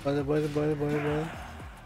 Bora.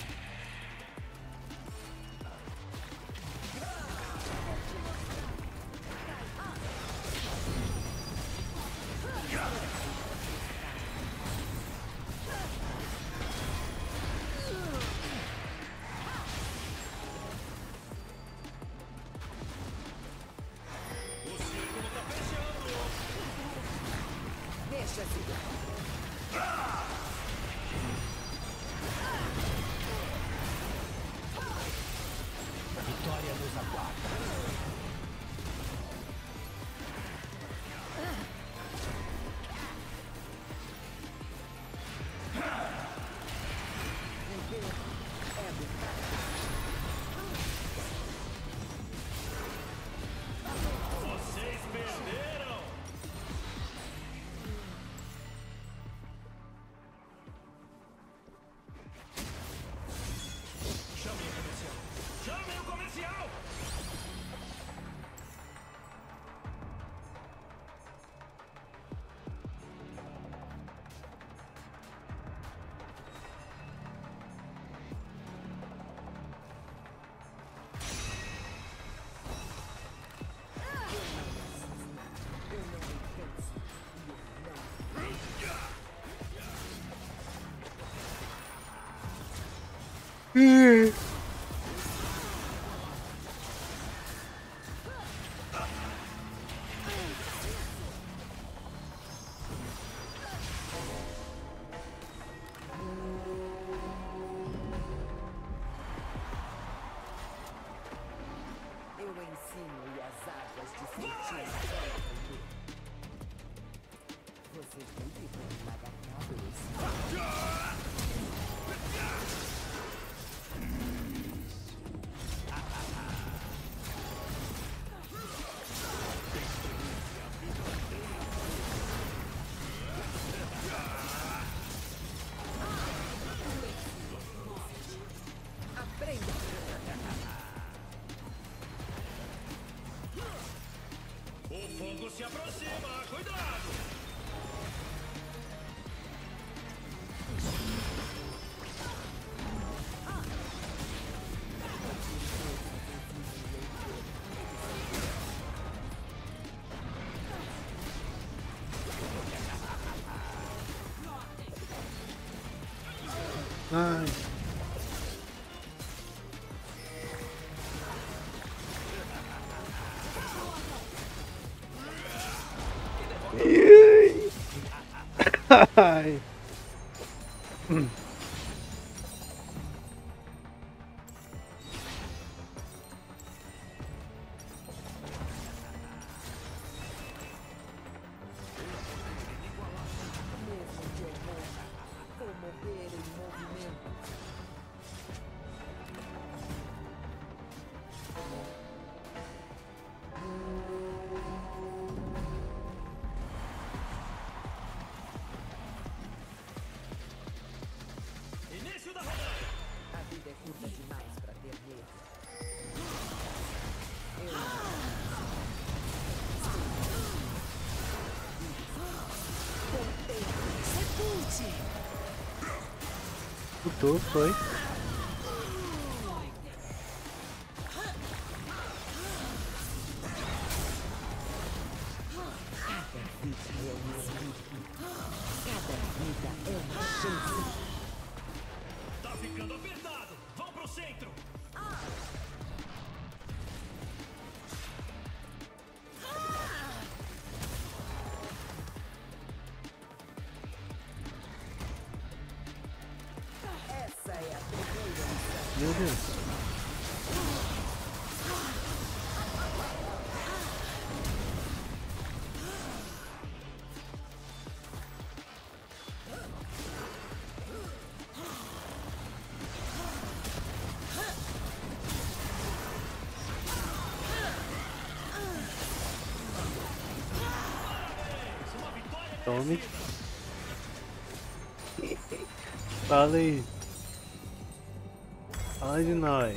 Se aproxima, cuidado! Ai. Ai. Lutou, foi. Tá ficando apertado! Vão pro centro! Meu Deus. Tome. Fala aí. Fala de nós.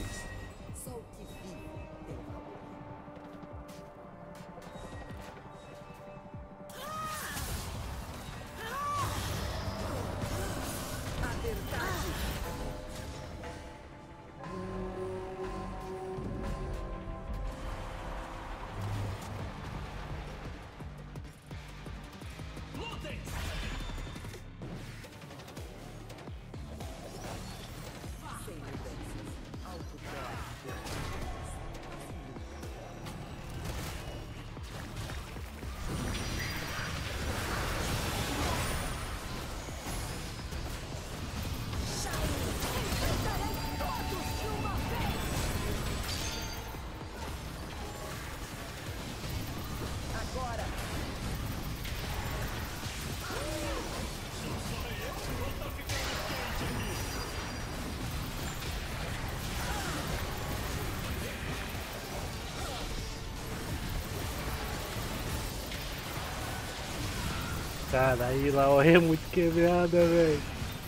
Caralho, lá é muito quebrada, velho.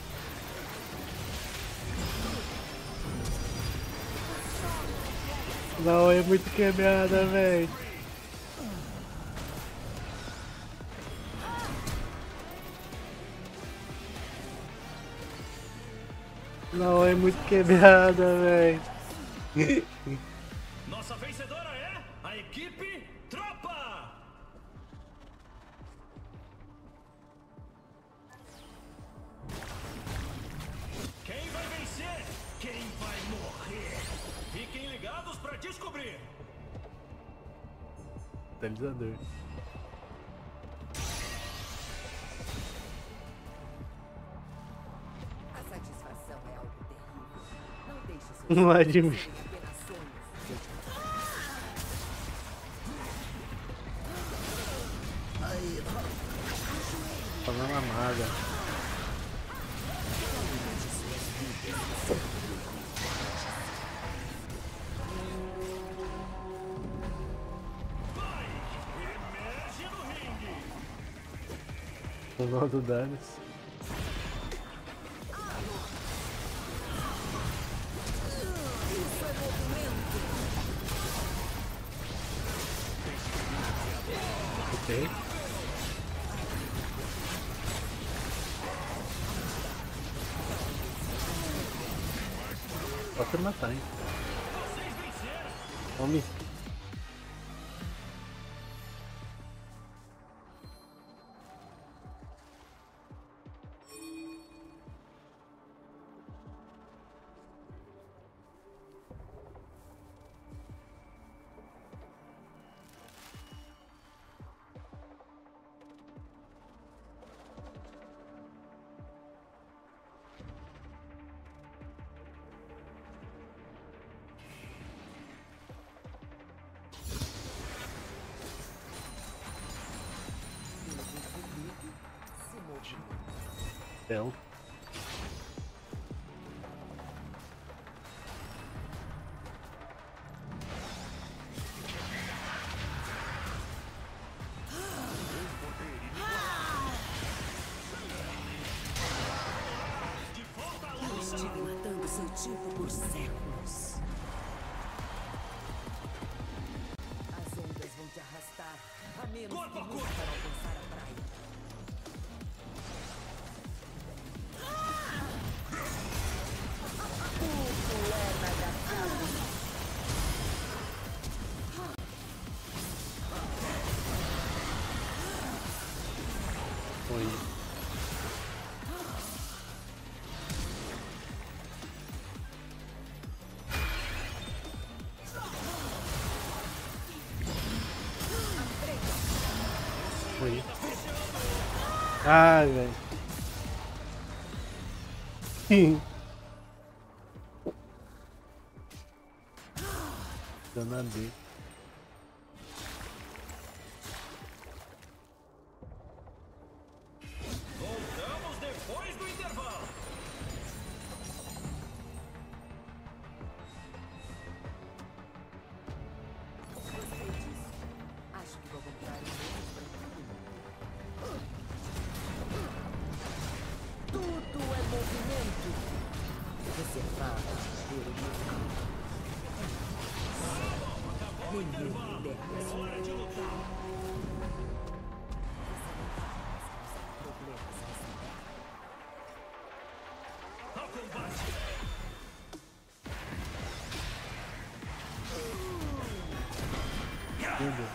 Lá é muito quebrada, velho. Não, é muito quebrada, velho. Nossa vencedora é a equipe Tropa! Quem vai vencer? Quem vai morrer? Fiquem ligados para descobrir! Catalisador. A satisfação é algo terrível. Não deixe seus Não é de mim. sonhos serem apenas sonhos. Falando amada. Emerge no ringue! O nó do Darius. Ok. Pode matar, hein? Vocês venceram! Homem. Então. Estive matando seu tipo por séculos. As ondas vão te arrastar, a menos Corpo que a lute corpo. para alcançar a praia. Tudo é nada. Foi. Foi. Ai, velho. Dona D. Voltamos depois do intervalo! Gostei disso. Acho que vou comprar um desses para todo mundo. Tudo é movimento. Reservado pelo meu. Ninguém me derra. Hora de lutar! Problemas nessa terra. Ao combate! Meu Deus.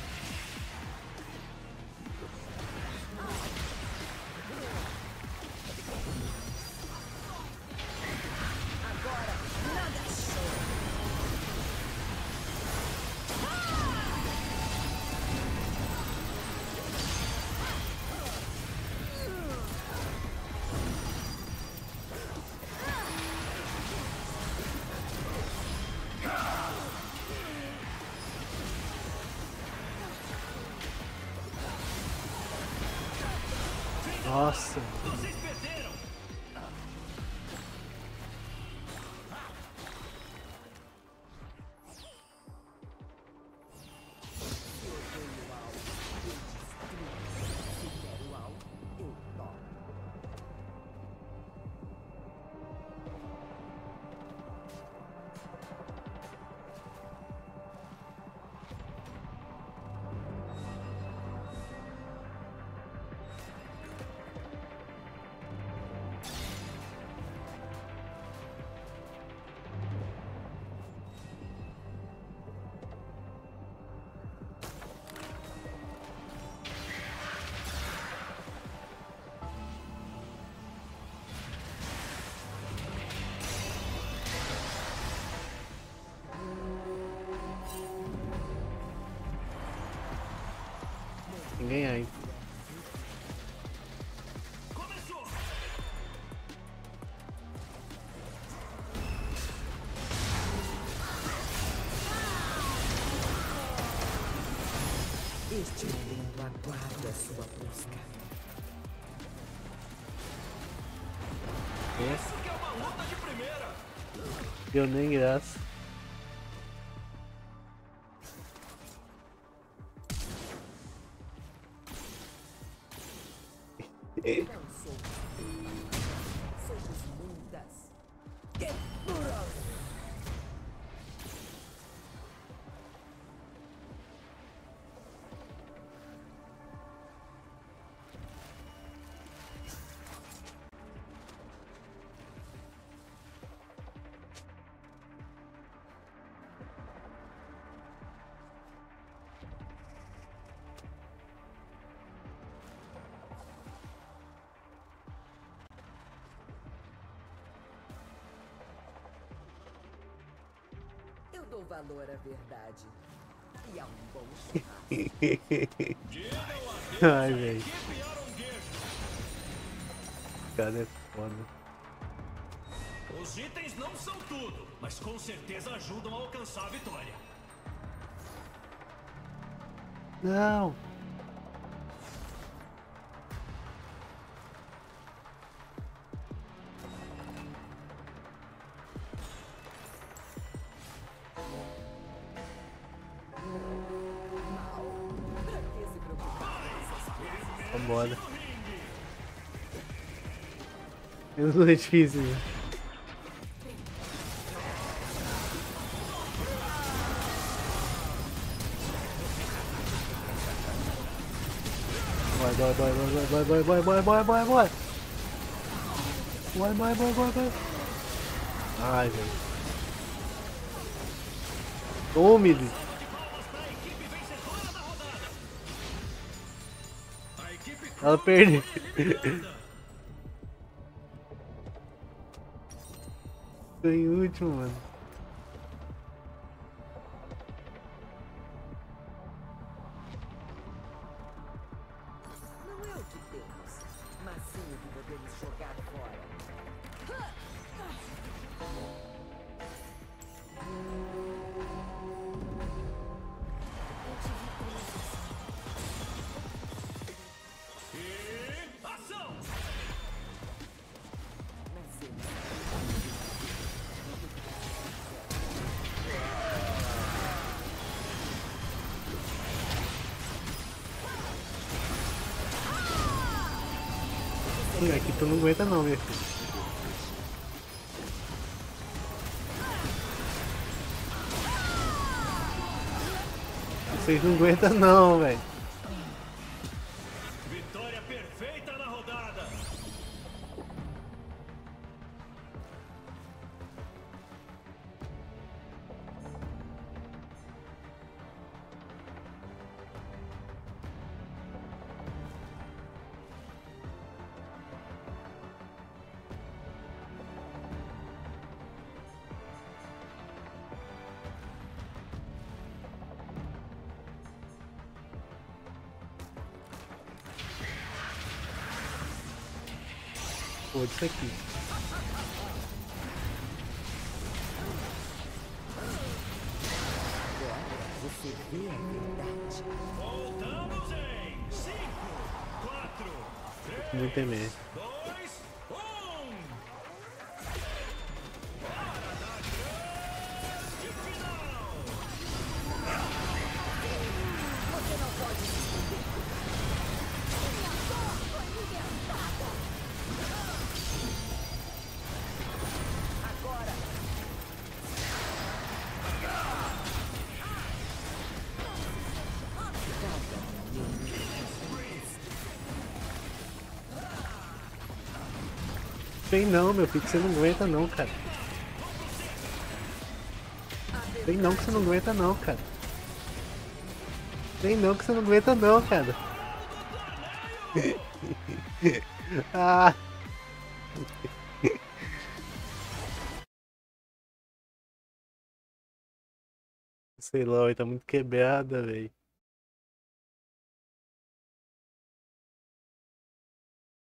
Agora, nada show. Nossa. Vocês perderam! Se odeio algo, eu destruo. Se quero algo, Sem ganhar ainda. Começou! Este mundo aguarda sua busca. Isso que é uma luta de primeira! Deu nem graça. Não sou. Somos muitas. Guerreiros. Eu dou valor à verdade. E a um bom churrasco. Digam adeus Ai, à velho. equipe Aronguejo! Cara, é foda. Os itens não são tudo, mas com certeza ajudam a alcançar a vitória. Não! Pra que se preocupar com essas coisas? Vambora. No ringue! Eu não é difícil, né? Vai, vai, vai, vai, vai, vai, vai, vai, vai, vai, vai. Vai, vai, vai, vai, vai. Ai, velho. Tome ele. Salva de palmas para a equipe vencedora da rodada! A equipe Ela Crown perdeu. foi eliminada. Tô em último, mano. Não é o que temos, mas sim o que podemos jogar fora. E ação! Nascemos. Aqui tu não aguenta não, meu filho. Vocês não aguentam não, velho. Vitória perfeita na rodada! Pô, isso aqui. Agora você vê a verdade. Voltamos em 5, 4, Não 3, tem medo. 2, 1! Hora da grande final! Você não pode se esconder. Minha dor foi libertada. Agora. Vem não, meu filho, que você não aguenta não, cara. Vem não que você não aguenta não, cara. Vem não que você não aguenta não, cara. Ah. Sei lá, ele tá muito quebrada, velho.